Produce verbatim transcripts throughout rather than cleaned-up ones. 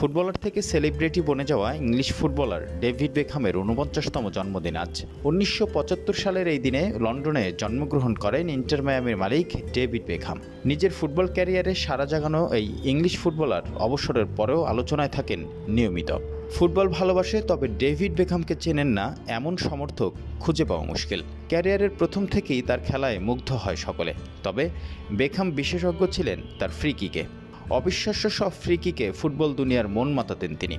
Footballer থেকে celebrity বনে যাওয়া ইংলিশ ফুটবলার ডেভিড বেকহামের ঊনপঞ্চাশতম জন্মদিন আজ। উনিশশো পঁচাত্তর সালের এই দিনে লন্ডনে জন্মগ্রহণ করেন ইন্টার মায়ামির মালিক ডেভিড বেকহাম। নিজের ফুটবল ক্যারিয়ারে সাড়া জাগানো এই ইংলিশ ফুটবলার অবসরের পরেও আলোচনায় থাকেন নিয়মিত। ফুটবল ভালোবাসে, তবে ডেভিড বেকহামকে চেনেন না এমন সমর্থক খুঁজে পাওয়া মুশকিল। ক্যারিয়ারের প্রথম থেকেই তার খেলায় মুগ্ধ হয় সকলে, তবে বেকহাম বিশেষজ্ঞ ছিলেন তার ফ্রি কিকে। অবিশ্বাস্য সব ফ্রি কিকে ফুটবল দুনিয়ার মন মাতাতেন তিনি।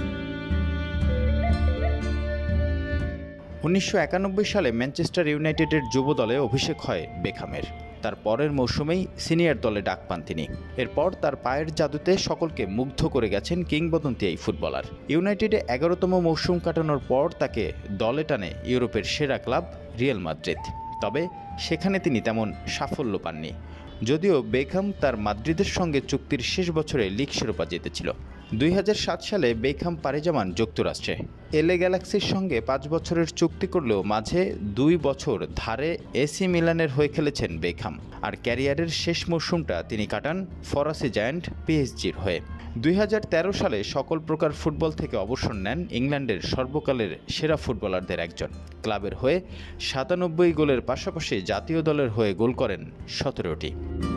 উনিশশো একানব্বই সালে ম্যানচেস্টার ইউনাইটেডের যুব দলে অভিষেক হয় বেকহামের। তার পরের মৌসুমেই সিনিয়র দলে ডাক পান তিনি। এরপর তার পায়ের জাদুতে সকলকে মুগ্ধ করে গেছেন কিংবদন্তি এই ফুটবলার। ইউনাইটেডে এগারোতম মৌসুম কাটানোর পর তাকে দলে টানে ইউরোপের সেরা ক্লাব রিয়াল মাদ্রিদ। তবে সেখানে তিনি তেমন সাফল্য পাননি, যদিও বেকহাম তার মাদ্রিদের সঙ্গে চুক্তির শেষ বছরে লিগ শিরোপা জিতেছিল। দুই হাজার সাত সালে বেকহাম পাড়ি জমান যুক্তরাষ্ট্রে। এলে গ্যালাক্সির সঙ্গে পাঁচ বছরের চুক্তি করলেও মাঝে দুই বছর ধারে এসি মিলানের হয়ে খেলেছেন বেকহাম। আর ক্যারিয়ারের শেষ মৌসুমটা তিনি কাটান ফরাসি জায়ান্ট পিএসজির হয়ে। দুই হাজার তেরো সালে সকল প্রকার ফুটবল থেকে অবসর নেন ইংল্যান্ডের সর্বকালের সেরা ফুটবলারদের একজন। ক্লাবের হয়ে সাতানব্বই গোলের পাশাপাশি জাতীয় দলের হয়ে গোল করেন সতেরোটি।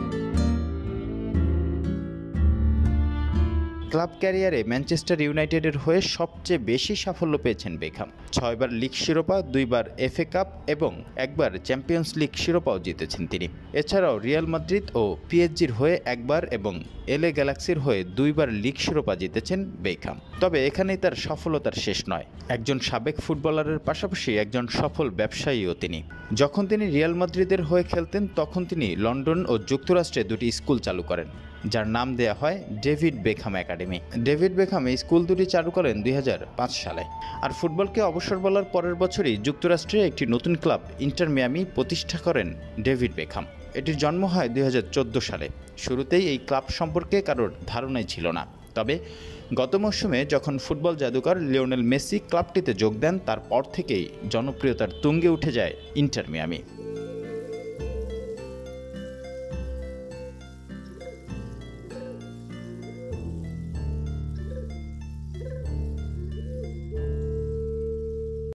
ক্লাব ক্যারিয়ারে ম্যানচেস্টার ইউনাইটেডের হয়ে সবচেয়ে বেশি সাফল্য পেয়েছেন বেকহাম। ছয়বার লিগ শিরোপা, দুইবার এফএ কাপ এবং একবার চ্যাম্পিয়ন্স লিগ শিরোপাও জিতেছেন তিনি। এছাড়াও রিয়াল মাদ্রিদ ও পিএসজির হয়ে একবার এবং এলে গ্যালাক্সির হয়ে দুইবার লিগ শিরোপা জিতেছেন বেকহাম। তবে এখানেই তার সফলতার শেষ নয়। একজন সাবেক ফুটবলারের পাশাপাশি একজন সফল ব্যবসায়ীও তিনি। যখন তিনি রিয়াল মাদ্রিদের হয়ে খেলতেন তখন তিনি লন্ডন ও যুক্তরাষ্ট্রে দুটি স্কুল চালু করেন, যার নাম দেয়া হয় David Beckham academy. David Beckham এই স্কুল দুটি চালু করেন দুই হাজার পাঁচ সালে। আর ফুটবলকে অবসর বলার পরের বছরই যুক্তরাষ্ট্রে একটি নতুন ক্লাব ইন্টার মায়ামি প্রতিষ্ঠা করেন ডেভিড বেকহাম। এটির জন্ম হয় দুই হাজার চোদ্দো সালে। শুরুতেই এই ক্লাব সম্পর্কে কারোর ধারণাই ছিল না, তবে গত মৌসুমে যখন ফুটবল জাদুকর লিওনেল মেসি ক্লাবটিতে যোগ দেন তারপর থেকেই জনপ্রিয়তার তুঙ্গে উঠে যায় ইন্টার মায়ামি।